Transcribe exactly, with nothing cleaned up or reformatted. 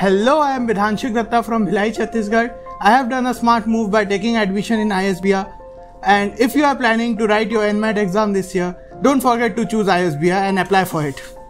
Hello, I am Vidhanshik Datta from Bhilai, Chhattisgarh. I have done a smart move by taking admission in I S B A. And if you are planning to write your N MAT exam this year, don't forget to choose I S B A and apply for it.